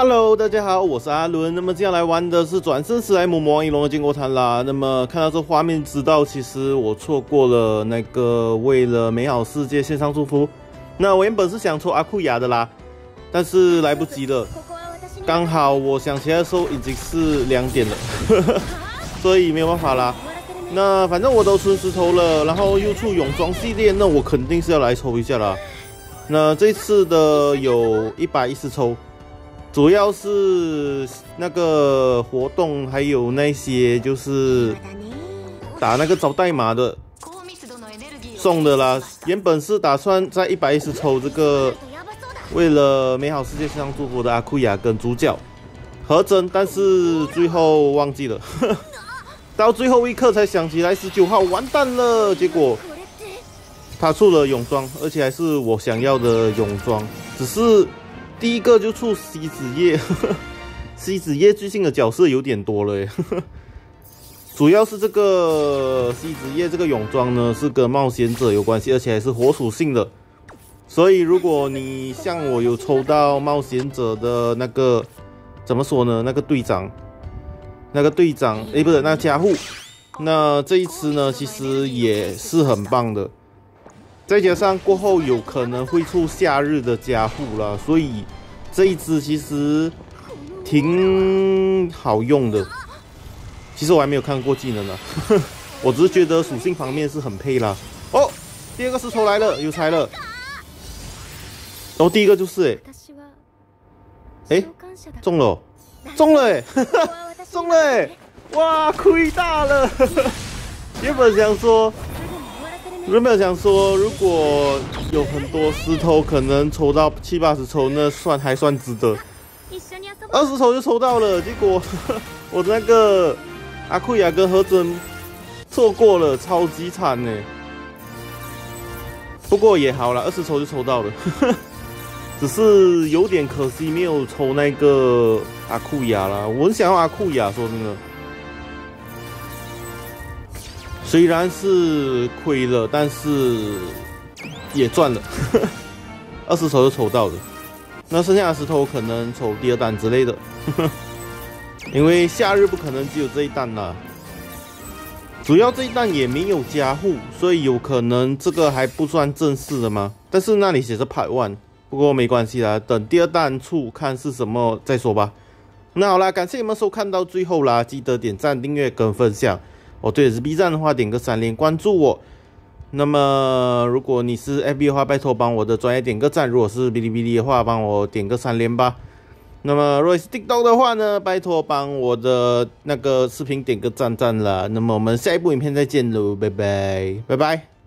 Hello， 大家好，我是阿伦。那么接下来玩的是转生史莱姆魔王一龙的建国谈啦。那么看到这画面，知道其实我错过了那个为了美好世界献上祝福。那我原本是想抽阿库亚的啦，但是来不及了。刚好我想起来的时候已经是2点了，所以没有办法啦。那反正我都存石头了，然后又出泳装系列，那我肯定是要来抽一下啦。那这次的有110抽。 主要是那个活动，还有那些就是打那个找代码的送的啦。原本是打算在110抽这个为了美好世界献上祝福的阿库亚跟主角合真，但是最后忘记了，到最后一刻才想起来19号完蛋了。结果他出了泳装，而且还是我想要的泳装，只是。 第一个就出西子叶，西子叶最近的角色有点多了耶，主要是这个西子叶这个泳装呢是跟冒险者有关系，而且还是火属性的，所以如果你像我有抽到冒险者的那个怎么说呢？那个队长，不是那加护，那这一次呢其实也是很棒的。 再加上过后有可能会出夏日的加护啦，所以这一支其实挺好用的。其实我还没有看过技能呢，我只是觉得属性方面是很配啦。哦，第2个石头来了，有猜了。然后第一个就是哎，中了，中了哎，中了哎，哇，亏大了。原本想说。 原本想说，如果有很多石头，可能抽到70、80抽，那还算值得。20抽就抽到了，结果我的那个阿库亚跟和真错过了，超级惨呢。不过也好了，20抽就抽到了，只是有点可惜，没有抽那个阿库亚啦。我很想要阿库亚，说真的。 虽然是亏了，但是也赚了，20抽就抽到了。那剩下的石头可能抽第2弹之类的，因为夏日不可能只有这一弹啦。主要这一弹也没有加护，所以有可能这个还不算正式的嘛。但是那里写着 Part 1，不过没关系啦，等第2弹出看是什么再说吧。那好啦，感谢你们收看到最后啦，记得点赞、订阅跟分享。 哦，对，是 B 站的话，点个3连关注我。那么，如果你是 FB 的话，拜托帮我的专业点个赞；如果是哔哩哔哩的话，帮我点个3连吧。那么，如果是 TikTok 的话呢，拜托帮我的那个视频点个赞啦。那么，我们下一部影片再见喽，拜拜，拜拜。